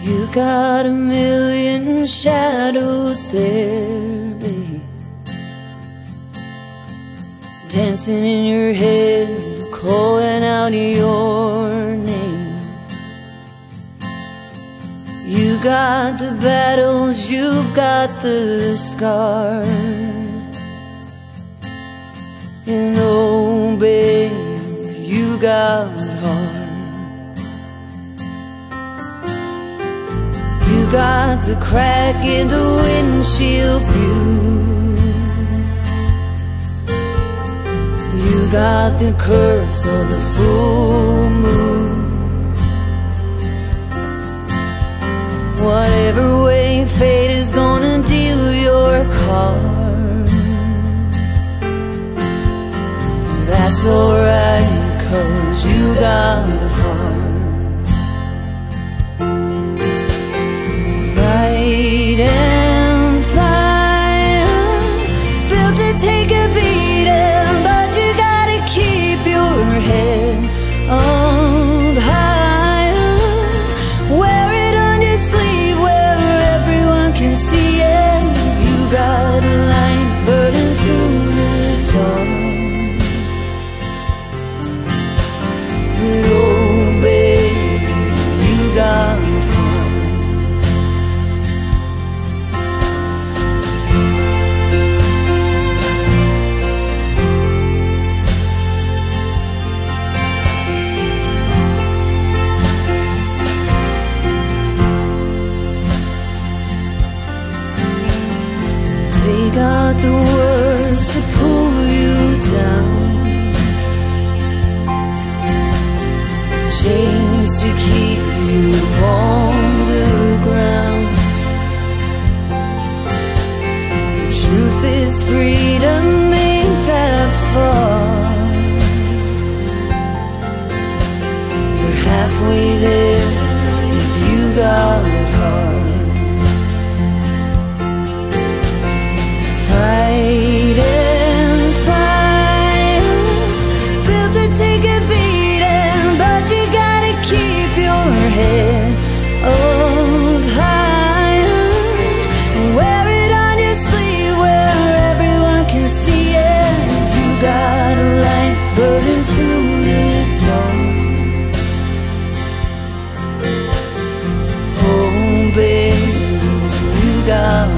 You got a million shadows there, babe, dancing in your head, calling out your name. You got the battles, you've got the scars, and oh babe, you got heart. You got the crack in the windshield view, you got the curse of the full moon. Whatever way fate is gonna deal your cards, that's alright, 'cause you got heart. Fight and fire, built to take a beating, but you gotta keep your head up higher. Wear it on your sleeve where everyone can see it. You got a light burning through the dark. But oh baby, you got they got the words to pull you down, chains to keep you on the ground. Truth is freedom, ain't that far. You're halfway there if you got heart. Fight and fire, built to take a beating, but you gotta keep your head up higher. Wear it on your sleeve where everyone can see it. You got a light burning through the dark. Oh baby, you got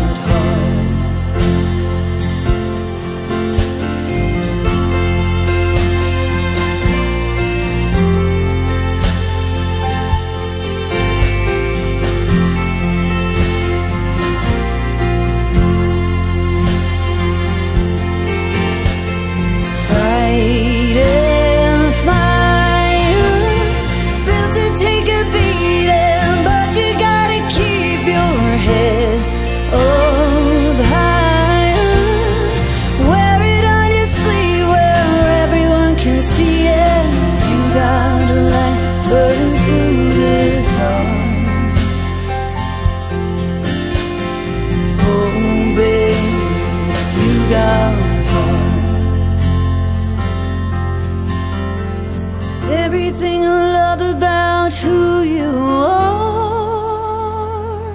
everything I love about who you are.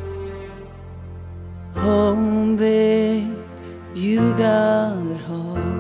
Oh babe, you got heart.